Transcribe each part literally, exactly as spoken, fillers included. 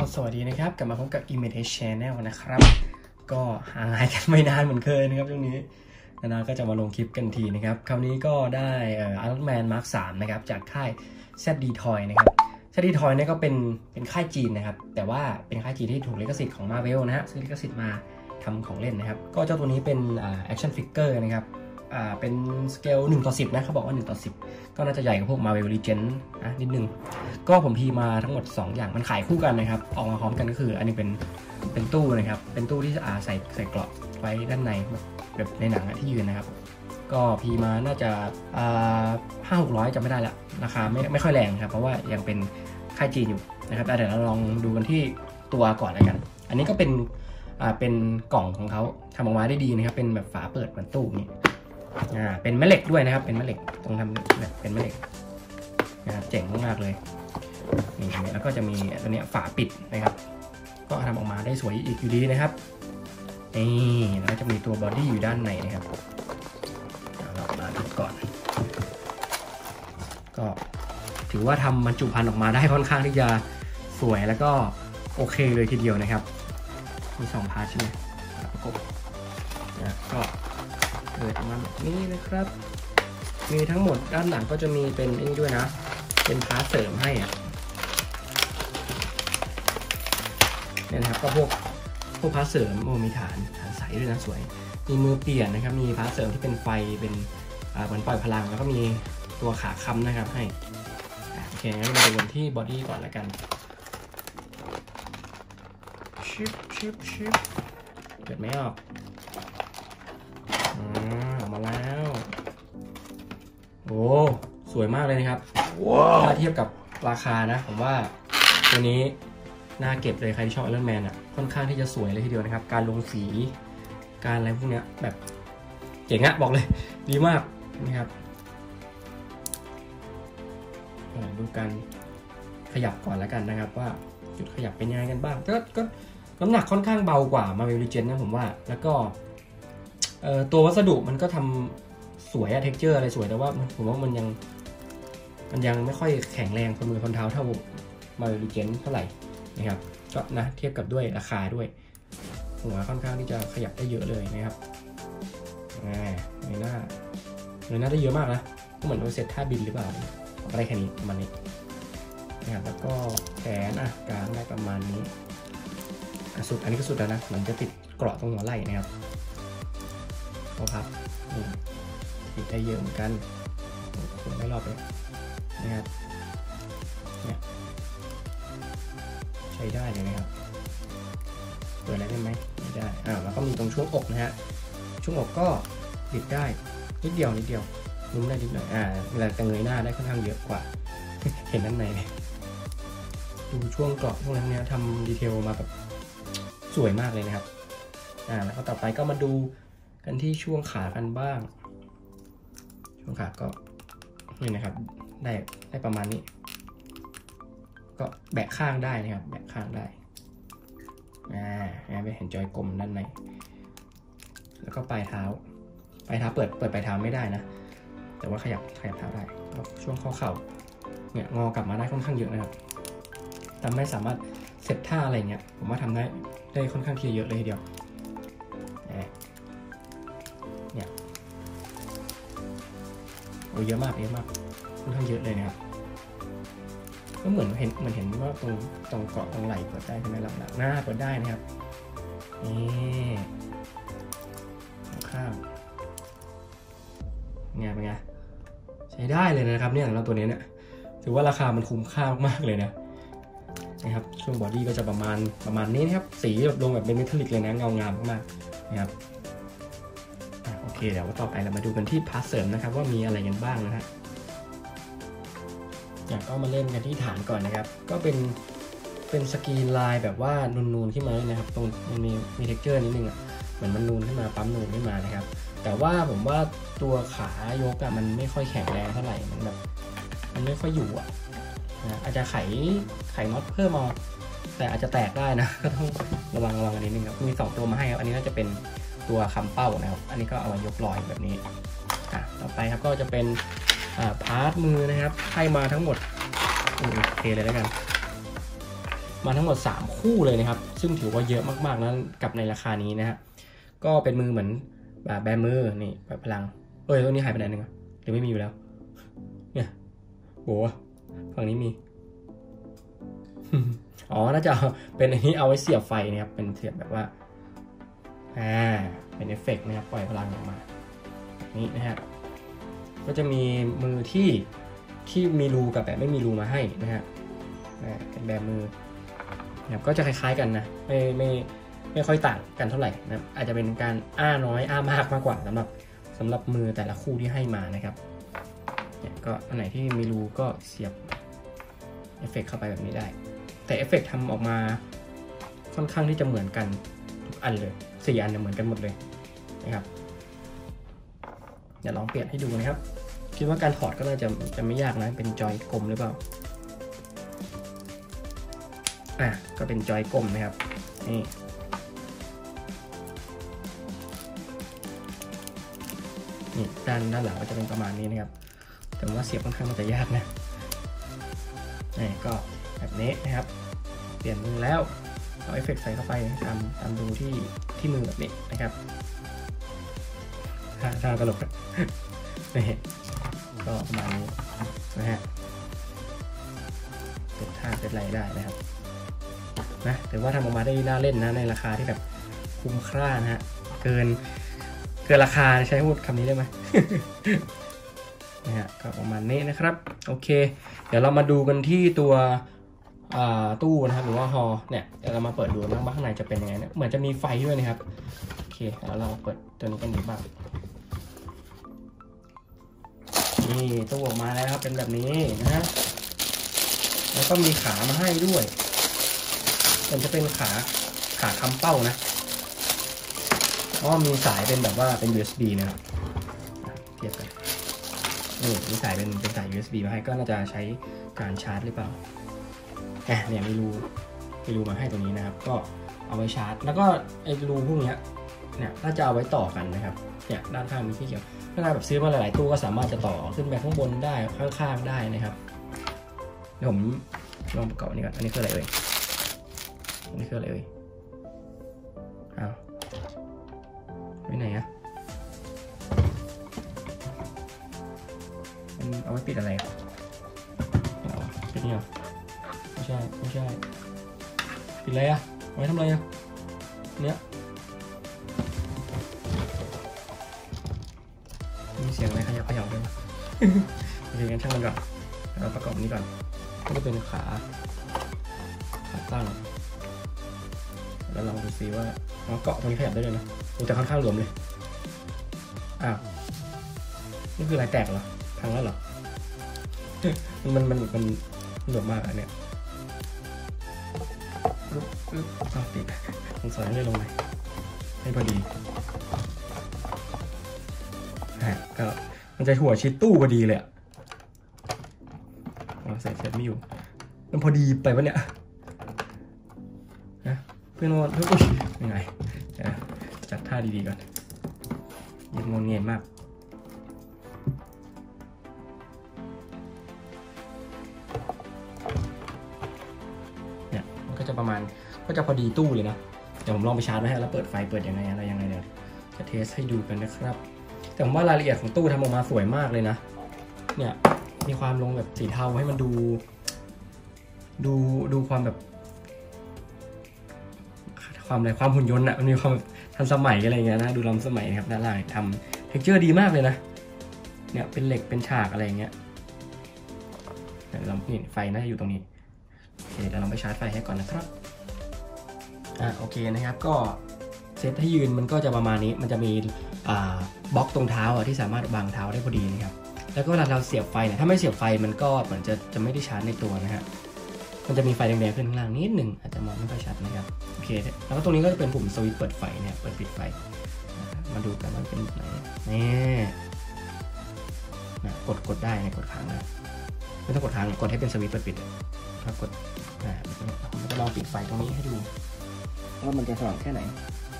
สวัสดีนะครับกลับมาพบกับ Image Channel นะครับก็ห่างหายกันไม่นานเหมือนเคยนะครับช่วงนี้นาก็จะมาลงคลิปกันทีนะครับคราวนี้ก็ได้เอ่อ Iron Man Mark สามนะครับจากค่าย แซด ดี Toy นะครับ แซด ดี Toy เนี่ยก็เป็นเป็นค่ายจีนนะครับแต่ว่าเป็นค่ายจีนที่ถูกลิขสิทธิ์ของ Marvel นะฮะซื้อลิขสิทธิ์มาทำของเล่นนะครับก็เจ้าตัวนี้เป็นอ่า Action Figure นะครับอ่าเป็นสเกลหนึ่งต่อสิบนะเขาบอกว่าหนึ่งต่อสิบก็น่าจะใหญ่กว่าพวก Marvel Legends นะนิดนึงก็ผมพีมาทั้งหมดสองอย่างมันขายคู่กันนะครับออกมาพร้อมกันก็คืออันนี้เป็นเป็นตู้นะครับเป็นตู้ที่อ่าใส่ใส่เกราะไว้ด้านในแบบในหนังที่ยืนนะครับก็พีมาน่าจะอ่าห้าหกร้อยจำไม่ได้ละราคาไม่ไม่ค่อยแรงครับเพราะว่ายังเป็นค่ายจีนอยู่นะครับแต่เดี๋ยวเราลองดูกันที่ตัวก่อนแล้วกันอันนี้ก็เป็นอ่าเป็นกล่องของเขาทำออกมาได้ดีนะครับเป็นแบบฝาเปิดเหมือนตู้นี่อ่าเป็นแม่เหล็กด้วยนะครับเป็นแม่เหล็กตรงทำแบบเป็นแม่เหล็กนะครับเจ๋งมากๆเลยนี่แล้วก็จะมีตัวนี้ฝาปิดนะครับก็ทำออกมาได้สวยอีกอยู่ดีนะครับนี่แล้วจะมีตัวบอดี้อยู่ด้านในนะครับเรามาดูก่อนก็ถือว่าทำบรรจุภัณฑ์ออกมาได้ค่อนข้างที่จะสวยแล้วก็โอเคเลยทีเดียวนะครับมีสองพาร์ทใช่ไหมประกบนะก็เปิดมาแบบนี้นะครับมีทั้งหมดด้านหลังก็จะมีเป็นนี่ด้วยนะเป็นพาร์ทเสริมให้อ่ะเนี่ยนะครับก็พวกพวกพาร์ทเสริมโอ้มีฐานฐานใสด้วยนะสวยมีมือเปลี่ยนนะครับมีพาร์ทเสริมที่เป็นไฟเป็นเหมือนปล่อยพลังแล้วก็มีตัวขาค้ำนะครับให้โอเคงั้นเรามาดูกันที่บอดี้ก่อนแล้วกันชิปชิปชิปเกิดไม่ออกออกมาแล้วโอ้สวยมากเลยนะครับถ้าเทียบกับราคานะผมว่าตัวนี้น่าเก็บเลยใครที่ชอบ Iron Man อ่ะค่อนข้างที่จะสวยเลยทีเดียวนะครับการลงสีการอะไรพวกเนี้ยแบบเจ๋งอะบอกเลยดีมากนะครับดูการขยับก่อนแล้วกันนะครับว่าจุดขยับเป็นยังไงกันบ้างก็ก็น้ำหนักค่อนข้างเบากว่า Marvel Legends นะผมว่าแล้วก็ตัววัสดุมันก็ทำสวยอะเท็กเจอร์อะไรสวยแต่ว่าผมว่ามันยังมันยังไม่ค่อยแข็งแรงคนมือคนเท้าเท่า Marvel Legends เท่าไหร่นะครับก็นะเทียบกับด้วยราคาด้วยหัวค่อนข้างที่จะขยับได้เยอะเลยนะครับอ่าในหน้าในหน้าได้เยอะมากนะก็เหมือนเราเซตท่าบินหรือเปล่าอะไรแค่นี้ประมาณนี้นะครับแล้วก็แขนอ่ะกลางได้ประมาณนี้สุดอันนี้ก็สุดแล้วนะเหมือนจะติดเกราะตรงหัวไหล่นะครับเขาพับนี่ติดได้เยอะเหมือนกันผมไม่รอบเลยนะครับเนี่ยใช้ได้เลยนะครับเปิดอะไรได้ไหมไม่ได้อ่าแล้วก็มีตรงช่วงอกนะฮะช่วงอกก็ติดได้นิดเดียวนิดเดียวนุ่มได้นิดหน่อยอ่าเวลาเงยหน้าได้ค่อนข้างเยอะกว่า เห็นด้านในเลยดูช่วงเกราะพวกนั้นเนี่ยทำดีเทลมาแบบสวยมากเลยนะครับอ่าแล้วก็ต่อไปก็มาดูกันที่ช่วงขากันบ้างช่วงขาก็นี่นะครับได้ได้ประมาณนี้ก็แบะข้างได้นะครับแบะข้างได้อ่าไปเห็นจอยกลมด้านในแล้วก็ปลายเท้าปลายเท้าเปิดเปิดปลายเท้าไม่ได้นะแต่ว่าขยับขยับเท้าได้ช่วงข้อเข่าเนี่ยงอกลับมาได้ค่อนข้างเยอะนะครับทำให้สามารถเซตท่าอะไรเงี้ยผมว่าทำได้ได้ค่อนข้างที่เยอะเลยทีเดียวเนี่ยโอ้เยอะมากเยอะมากค่อนข้างเยอะเลยนะครับก็เหมือนเห็นเหมือนเห็นว่าตรงตรงเกาะตรงไหล่เปิดได้ใช่ไหมหลังหน้าเปิดได้นะครับนี่ข้างเนี่ยเป็นไงใช้ได้เลยนะครับเนี่ยเราตัวนี้เนี่ยถือว่าราคามันคุ้มค่ามากเลยนะนะครับช่วงบอดี้ก็จะประมาณประมาณนี้นะครับสีแบบลงแบบเป็นเมทัลลิกเลยนะเงางามมากๆนะครับโอเคเดี๋ยวต่อไปเรามาดูกันที่พาร์ทเสริมนะครับว่ามีอะไรกันบ้างนะฮะอย่างก็มาเล่นกันที่ฐานก่อนนะครับก็เป็นเป็นสกรีนลายแบบว่านูนๆขึ้นมาเลยนะครับตรงมันมีมีเท็กเจอร์นิดนึงอ่ะเหมือนมันนูนขึ้นมาปั๊มนูนขึ้นมานะครับแต่ว่าผมว่าตัวขายกอะมันไม่ค่อยแข็งแรงเท่าไหร่มันแบบมันไม่ค่อยอยู่อ่ะนะอาจจะไขไขน็อตเพิ่มเอาแต่อาจจะแตกได้นะก็ต้องระวังระวังอันนี้นึงครับมีสองตัวมาให้ครับอันนี้น่าจะเป็นตัวคำเป้านะครับอันนี้ก็เอามายกลอยแบบนี้อ่ะต่อไปครับก็จะเป็นอ่าพาร์ทมือนะครับให้มาทั้งหมดโอเคเลยแล้วกันมาทั้งหมดสามคู่เลยนะครับซึ่งถือว่าเยอะมากๆนะกับในราคานี้นะฮะก็เป็นมือเหมือนแบบแบมือนี่แบบพลังเอ้ยตัวนี้หายไปไหนนึงหรือไม่มีอยู่แล้วเนี่ยโว้ฝั่งนี้มีอ๋อน่าจะเป็นอันนี้เอาไว้เสียบไฟนะครับเป็นเสียบแบบว่าอ่าเป็นเอฟเฟกต์นะครับปล่อยพลังออกมานี่นะฮะก็จะมีมือที่ที่มีรูกับแบบไม่มีรูมาให้นะฮะเป็นแบบมือนะครับก็จะคล้ายๆกันนะไม่ไม่ไม่ค่อยต่างกันเท่าไหร่นะอาจจะเป็นการอ้าน้อยอ้ามากมากกว่าสำหรับสำหรับมือแต่ละคู่ที่ให้มานะครับเนี่ยก็อันไหนที่มีรูก็เสียบเอฟเฟกต์เข้าไปแบบนี้ได้แต่เอฟเฟกต์ทำออกมาค่อนข้างที่จะเหมือนกันทุกอันเลยสี่อันเหมือนกันหมดเลยนะครับเดี๋ยวลองเปลี่ยนให้ดูนะครับคิดว่าการถอดก็น่าจะจะไม่ยากนะเป็นจอยกลมหรือเปล่าอ่ะก็เป็นจอยกลมนะครับนี่นี่ด้านด้านหลังก็จะเป็นประมาณนี้นะครับแต่ว่าเสียบค่อนข้างมันจะยากนะนี่ก็แบบนี้นะครับเปลี่ยนมือแล้วเอาเอฟเฟกต์ใส่เข้าไปตามตามดูที่ที่มือแบบนี้นะครับท่าท่าตลกนี่ก็ประมาณนี้นะฮะเป็นท่าเป็นไรได้นะครับนะถือว่าทำออกมาได้น่าเล่นนะในราคาที่แบบคุ้มค่านะฮะเกินเกินราคาใช้พูดคำนี้ได้ไหม นะฮะก็ประมาณนี้นะครับโอเคเดี๋ยวเรามาดูกันที่ตัวตู้นะครับหรือว่าฮอเนี่ยเดี๋ยวเรามาเปิดดูนะว่าข้างในจะเป็นยังไงเนี่ยเหมือนจะมีไฟด้วยนะครับโอเคแล้วเราเปิดตัวนี้กันดูบ้างนี่ตู้ออกมาแล้วครับเป็นแบบนี้นะฮะแล้วก็มีขามาให้ด้วยมันจะเป็นขาขาคำเป้านะเพราะมีสายเป็นแบบว่าเป็น ยู เอส บี นะครับเทียบกันนี่มีสายเป็นเป็นสาย ยู เอส บี มาให้ก็น่าจะใช้การชาร์จหรือเปล่าแหมเนี่ยมีรูมีรูมาให้ตรงนี้นะครับก็เอาไว้ชาร์จแล้วก็ไอ้รูพวกนี้เนี่ยน่าจะเอาไว้ต่อกันนะครับเนี่ยด้านข้างมีที่เกี่ยวถ้าเราแบบซื้อมาหลายๆตู้ก็สามารถจะต่อขึ้นไปข้างบนได้ข้างๆได้นะครับเดี๋ยวผมลองประกอบนี่ก่อนอันนี้คืออะไรเอ่ยอันนี้คืออะไรเอ่ยอ้าวไปไหนอะมันเอาไว้ปิดอะไรอ่ะปิดนี่เหรอไม่ใช่ไม่ใช่ปิดอะไรอะเอาไว้ทำอะไรอะเนี้ยมีเสียงอะไรขยับขยับด้วยโอเคงั้นช่างมันก่อนเราประกอบนี้ก่อนก็จะเป็นขาขาตั้งแล้วลองดูซิว่าเกาะตรงนี้ขยับได้เลยนะมันจะค่อนข้างหลวมเลยอ้าวนี่คืออะไรแตกเหรอพังแล้วเหรอมันมันมันมันหลวมมากอันเนี้ยปึ๊บปึ๊บอ้าวติดสงสัยไม่ได้ลงเลยให้พอดีก็มันจะหัวชิดตู้พอดีเลยอ่ะใส่เสร็จไม่อยู่มันพอดีไปวะเนี่ยนะเพื่อนว่าเฮ้ยยังไงจัดท่าดีๆก่อนยังงงเงียบมากเนี่ยมันก็จะประมาณก็จะพอดีตู้เลยนะเดี๋ยวผมลองไปชาร์จไว้ให้แล้วเปิดไฟเปิดยังไงอะไรยังไงเดี๋ยวจะเทสให้ดูกันนะครับแต่ผมว่ารายละเอียดของตู้ทำออกมาสวยมากเลยนะเนี่ยมีความลงแบบสีเทาให้มันดูดูดูความแบบความอะไรความหุ่นยนต์อะมันมีความทันสมัยอะไรเงี้ยนะดูล้ำสมัยนะครับด้านล่างทำเท็กเจอร์ดีมากเลยนะเนี่ยเป็นเหล็กเป็นฉากอะไรเงี้ยเดี๋ยวเรานี่ไฟน่าจะอยู่ตรงนี้โอเคเดี๋ยวเราไปชาร์จไฟให้ก่อนนะครับอ่ะโอเคนะครับก็เซตให้ยืนมันก็จะประมาณนี้มันจะมีอ่าบล็อกตรงเท้าอ่ะที่สามารถบังเท้าได้พอดีนะครับแล้วก็เวลาเราเสียบไฟเนี่ยถ้าไม่เสียบไฟมันก็เหมือนจะจะไม่ได้ชาร์จในตัวนะฮะมันจะมีไฟแดงๆขึ้นข้างล่างนิดหนึ่งอาจจะมองไม่ค่อยชัดนะครับโอเคแล้วก็ตรงนี้ก็จะเป็นปุ่มสวิตช์เปิดไฟเนี่ยเปิดปิดไฟมาดูกันว่าเป็นแบบไหนนี่นะกดกดได้นะกดค้างนะไม่ต้องกดค้างกดให้เป็นสวิตช์เปิดปิดถ้ากดนะผมจะลองปิดไฟตรงนี้ให้ดูว่ามันจะสว่างแค่ไหน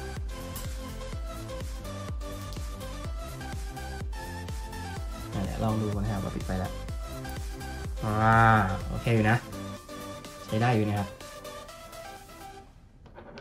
ลองดูนะครับว่าปิดไฟแล้วอ่าโอเคอยู่นะใช้ได้อยู่นะครับ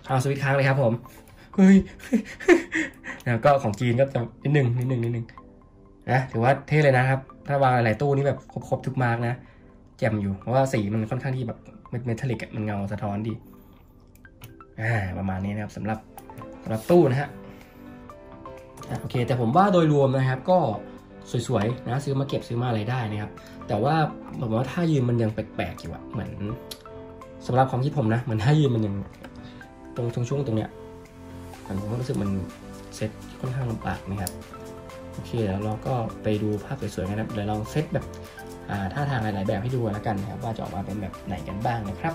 เอาสวิตช์ค้างเลยครับผมเฮ้ยนะก็ของจีนก็จะนิดนึงนิดนึงนิดนึงนะถือว่าเท่เลยนะครับถ้าวางหลายตู้นี้แบบครบๆทุกมาร์กนะแจ่มอยู่เพราะว่าสีมันค่อนข้างที่แบบเมทัลลิกมันเงาสะท้อนดีอ่าประมาณนี้นะครับสำหรับสำหรับตู้นะฮะโอเคแต่ผมว่าโดยรวมนะครับก็สวยๆนะซื้อมาเก็บซื้อมาอะไรได้นะครับแต่ว่าผมว่าท่ายืนมันยังแปลกๆอยู่อะเหมือนสำหรับความคิดผมนะเหมือนท่ายืนมันยังตรงช่วงๆตรงเนี้ยผมก็รู้สึกมันเซ็ตค่อนข้างลำบากนะครับโอเคแล้วเราก็ไปดูภาพสวยๆกันนะเดี๋ยวลองเซตแบบท่าทางหลายๆแบบให้ดูแล้วกันนะครับว่าจะออกมาเป็นแบบไหนกันบ้างนะครับ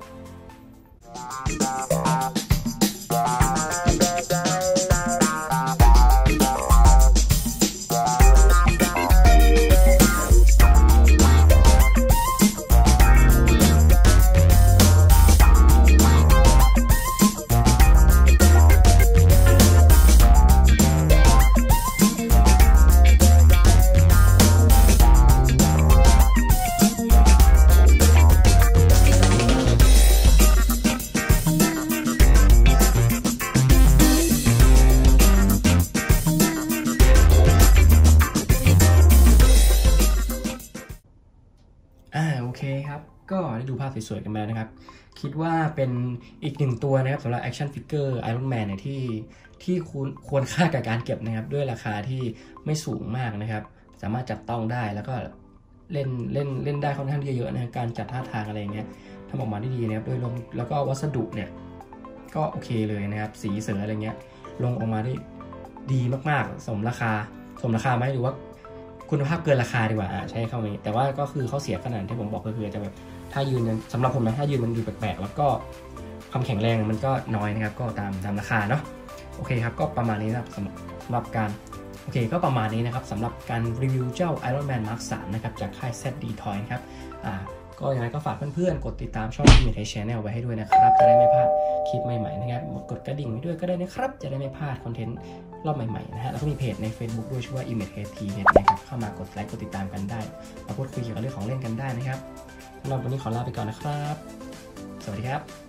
โอเคครับก็ได้ดูภาพสวยๆกันมานะครับคิดว่าเป็นอีกหนึ่งตัวนะครับสำหรับแอคชั่นฟิกเกอร์ไอรอนแมนเนี่ยที่ที่ควรค่ากับการเก็บนะครับด้วยราคาที่ไม่สูงมากนะครับสามารถจับต้องได้แล้วก็เล่นเล่นเล่นได้ค่อนข้างเยอะๆนะการจัดท่าทางอะไรเงี้ยทำออกมาได้ดีนะครับโดยลงแล้วก็วัสดุเนี่ยก็โอเคเลยนะครับสีเสืออะไรเงี้ยลงออกมาได้ดีมากๆสมราคาสมราคาไหมหรือว่าคุณภาพเกินราคาดีกว่าใช้คำนี้แต่ว่าก็คือเขาเสียขนาดที่ผมบอกก็คือจะแบบถ้ายืนสำหรับผมนะถ้ายืนมันดูแปลกๆแล้วก็ความแข็งแรงมันก็น้อยนะครับก็ตามตามราคาเนาะโอเคครับก็ประมาณนี้นะครับสำหรับการโอเคก็ประมาณนี้นะครับสำหรับการรีวิวเจ้า Iron Man Mark สามนะครับจากค่าย แซด ดี Toy ครับอ่าก็ยังไงก็ฝากเพื่อนๆกดติดตามช่อง Image Channel ไว้ให้ด้วยนะครับจะได้ไม่พลาดคลิปใหม่ๆนะครับกดกระดิ่งไว้ด้วยก็ได้นะครับจะได้ไม่พลาดคอนเทนต์รอบใหม่ๆนะฮะแล้วก็มีเพจใน Facebook ด้วยชื่อว่า Image ที เน็ต นะครับเข้ามากดไลค์กดติดตามกันได้มาพูดคุยเกี่ยวกับเรื่องของเล่นกันได้นะครับสำหรับวันนี้ขอลาไปก่อนนะครับสวัสดีครับ